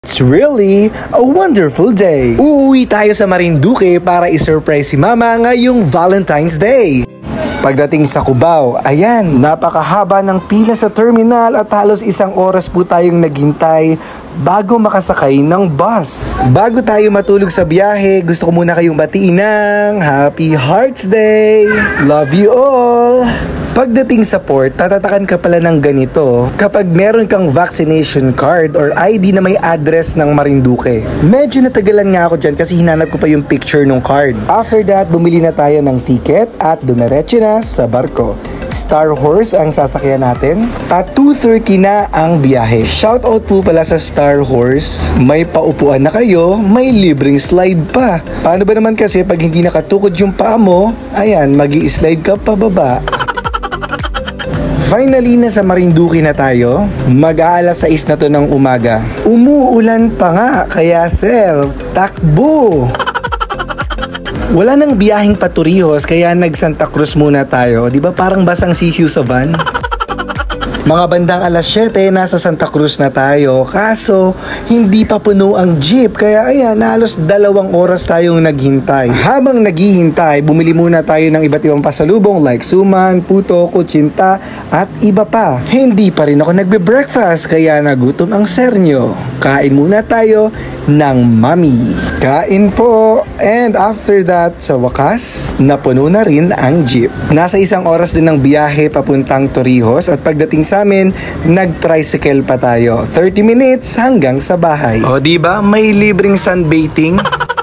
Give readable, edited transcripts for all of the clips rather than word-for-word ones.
It's really a wonderful day. Uuwi tayo sa Marinduque para i-surprise si Mama ngayong Valentine's Day. Pagdating sa Cubao, ayan, napakahaba ng pila sa terminal at halos 1 oras po tayong naghintay bago makasakay ng bus. Bago tayo matulog sa biyahe, gusto ko muna kayong batiin ng Happy Hearts Day! Love you all! Pagdating sa port, tatatakan ka pala ng ganito kapag meron kang vaccination card or ID na may address ng Marinduque. Medyo natagalan nga ako dyan kasi hinanap ko pa yung picture ng card. After that, bumili na tayo ng ticket at dumiretso na sa barko. Star Horse ang sasakyan natin at 2:30 na ang biyahe. Shoutout po pala sa Star Horse. May paupuan na kayo, may libreng slide pa. Paano ba naman kasi pag hindi nakatukod yung paa mo, ayan, magi-slide ka pababa. Finally, nasa Marinduque na tayo. Mag-aalas 6 na to ng umaga. Umuulan pa nga, kaya sir, takbo! Wala nang biyaheng paturihos, kaya nag-Santa Cruz muna tayo. Di ba parang basang sisiw sa van? Mga bandang alas 7, nasa Santa Cruz na tayo. Kaso, hindi pa puno ang jeep. Kaya ayan, halos 2 oras tayong naghintay. Habang naghihintay, bumili muna tayo ng iba't ibang pasalubong like suman, puto, kutsinta, at iba pa. Hindi pa rin ako nagbe-breakfast, kaya nagutom ang sernyo. Kain muna tayo ng mami. Kain po. And after that, sa wakas, napuno na rin ang jeep. Nasa 1 oras din ng biyahe papuntang Torrijos at pagdating sa amin, nag-tricycle pa tayo. 30 minutes hanggang sa bahay. O diba, may libreng sunbathing?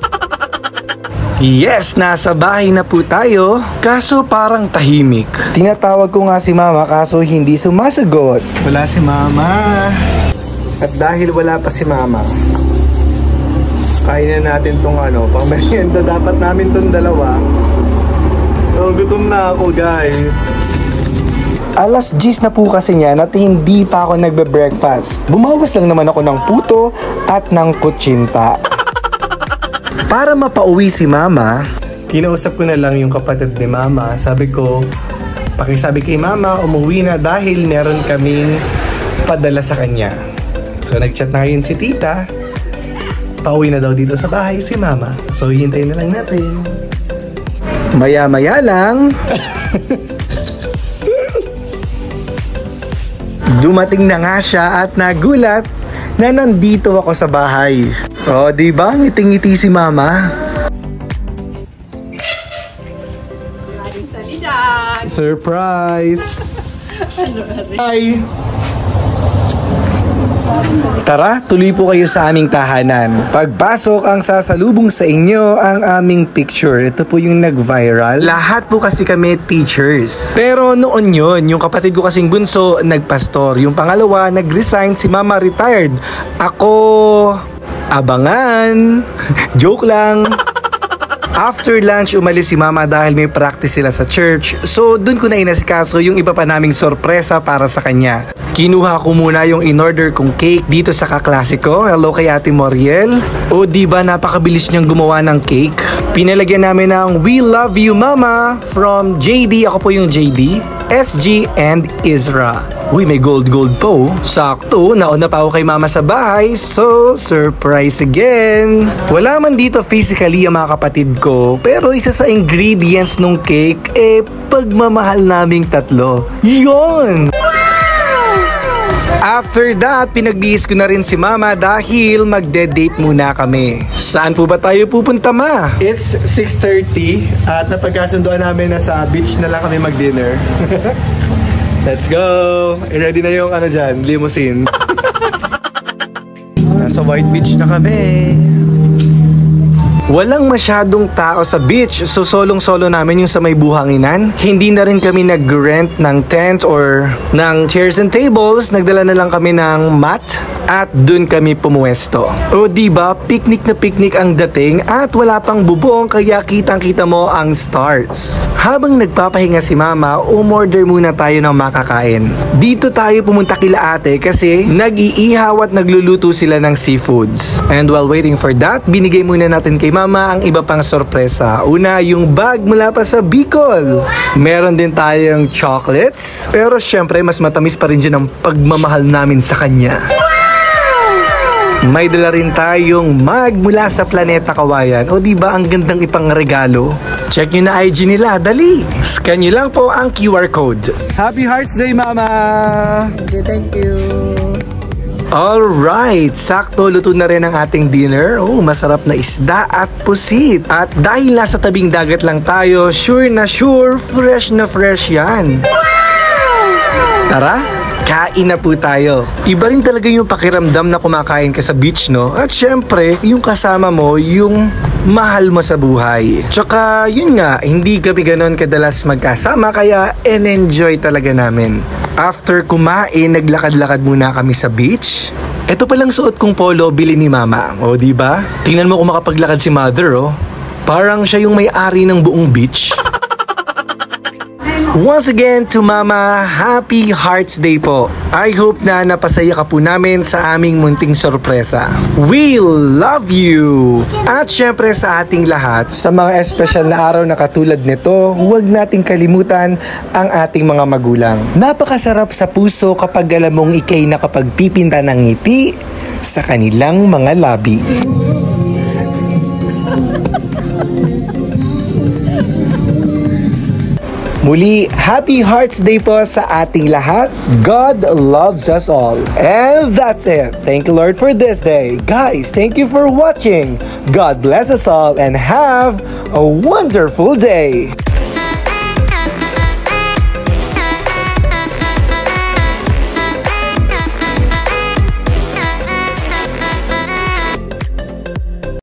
Yes, nasa bahay na po tayo. Kaso parang tahimik. Tinatawag ko nga si Mama kaso hindi sumasagot. Wala si Mama. At dahil wala pa si Mama, kainin natin tong pang-merienda. Dapat namin tong 2. So, gutom na ako, guys. Alas 10 na po kasi niyan at hindi pa ako nagbe-breakfast. Bumawas lang naman ako ng puto at ng kutsinta. Para mapauwi si Mama, kinausap ko na lang yung kapatid ni Mama. Sabi ko, pakisabi kay Mama, umuwi na dahil meron kaming padala sa kanya. So, nag-chat na ngayon si Tita. Pauwi na daw dito sa bahay si Mama. So, hintayin na lang natin. Maya-maya lang. Dumating na nga siya at nagulat na nandito ako sa bahay. O, diba? Ngiting-ngiti si Mama. Surprise! Hi! Tara, tuloy po kayo sa aming tahanan. Pagpasok, ang sasalubong sa inyo ang aming picture. Ito po yung nag-viral. Lahat po kasi kami teachers. Pero noon yun, yung kapatid ko kasing bunso, nagpastor. Yung pangalawa, nag-resign. Si Mama retired. Ako, abangan. Joke lang. After lunch, umalis si Mama dahil may practice sila sa church. So, dun ko na inasikaso yung iba pa naming sorpresa para sa kanya. Kinuha ko muna yung in-order kong cake dito sa Kaklasiko. Hello kay Ate Moriel. O diba napakabilis niyang gumawa ng cake. Pinalagyan namin ng We Love You Mama from JD. Ako po yung JD, SG, and Isra. Uy, may gold po. Sakto, nauna pa ako kay Mama sa bahay. So, surprise again. Wala man dito physically ang mga kapatid ko. Pero isa sa ingredients nung cake, pagmamahal naming 3. Yun! After that, pinagbihis ko na rin si Mama dahil magde-date muna kami. Saan po ba tayo pupunta, Ma? It's 6:30 at napagkasunduan namin na sa beach na lang kami mag-dinner. Let's go! Ready na yung dyan, limousine. Nasa White Beach na kami. Walang masyadong tao sa beach, so solong-solo namin yung sa may buhanginan. Hindi na rin kami nag-rent ng tent or ng chairs and tables. Nagdala na lang kami ng mat at dun kami pumuwesto. O diba, picnic na picnic ang dating at wala pang bubong kaya kitang-kita mo ang stars. Habang nagpapahinga si Mama, umorder muna tayo ng makakain. Dito tayo pumunta kila ate kasi nag-iihaw at nagluluto sila ng seafoods. And while waiting for that, binigay muna natin kay Mama ang iba pang sorpresa. Una, yung bag mula pa sa Bicol. Meron din tayong chocolates. Pero syempre, mas matamis pa rin dyan ang pagmamahal namin sa kanya. May dala rin tayong mug mula sa Planeta Kawayan. O diba ang gandang ipang regalo? Check nyo na IG nila, dali! Scan nyo lang po ang QR code. Happy Hearts Day, Mama! Thank you. Alright, sakto luto na rin ang ating dinner. Oh, masarap na isda at pusit. At dahil nasa tabing dagat lang tayo, sure na sure, fresh na fresh yan. Tara, kain na po tayo. Iba rin talaga yung pakiramdam na kumakain ka sa beach, no? At syempre, yung kasama mo, yung mahal mo sa buhay. Tsaka, yun nga, hindi kami ganon kadalas magkasama, kaya enjoy talaga namin. After kumain, naglakad-lakad muna kami sa beach. Ito palang suot kong polo, bili ni Mama. O, diba? Tingnan mo kung makapaglakad si Mother, oh. Parang siya yung may-ari ng buong beach. Once again to Mama, Happy Hearts Day po. I hope na napasaya ka po namin sa aming munting sorpresa. We love you! At syempre sa ating lahat, sa mga espesyal na araw na katulad nito, huwag nating kalimutan ang ating mga magulang. Napakasarap sa puso kapag alam mong ikay nakapagpipinta ng ngiti sa kanilang mga labi. Muli, Happy Hearts Day po sa ating lahat. God loves us all. And that's it. Thank you, Lord, for this day. Guys, thank you for watching. God bless us all and have a wonderful day.